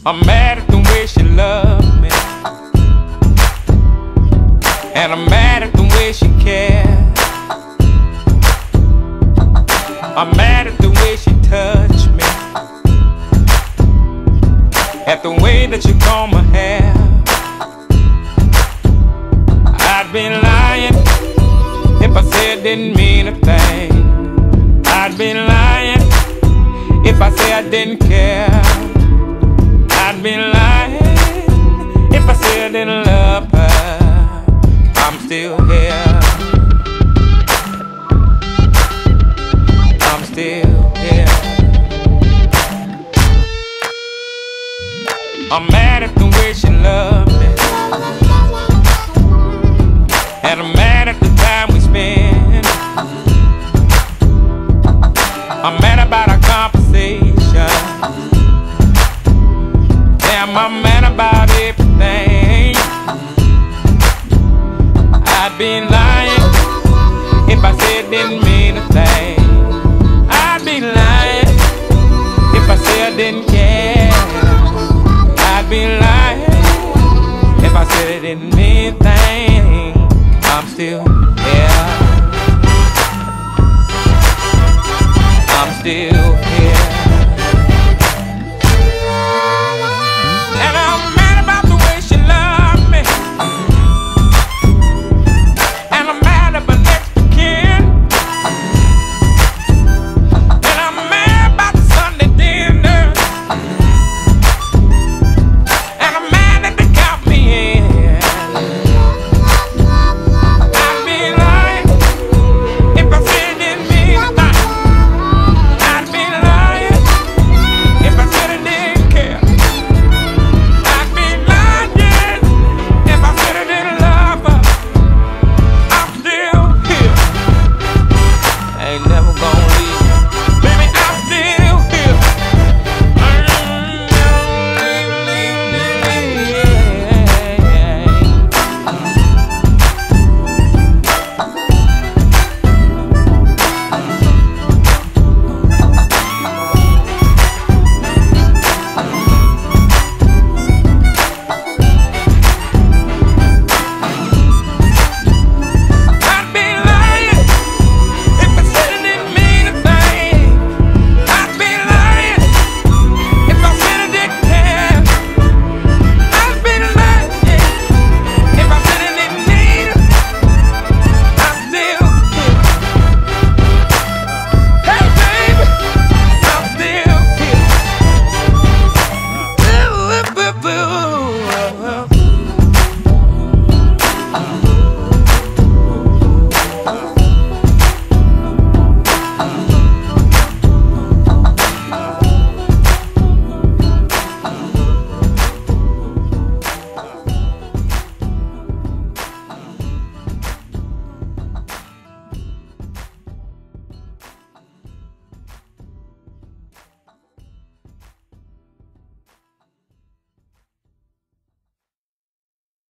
I'm mad at the way she loved me, and I'm mad at the way she cared. I'm mad at the way she touched me, at the way that you comb my hair. I'd be lying if I said didn't mean a thing. I'd be lying if I said I didn't care. I'd be lying if I said I didn't love her. I'm still here. I'm still here. I'm mad at the way she loved me, and I'm mad at the time we spend. I'm mad about our conversation. Damn, I'm mad about everything. I'd be lying if I said didn't mean a thing. I'd be lying if I said I didn't care. I'd be lying if I said it didn't mean a thing. I'm still here. I'm still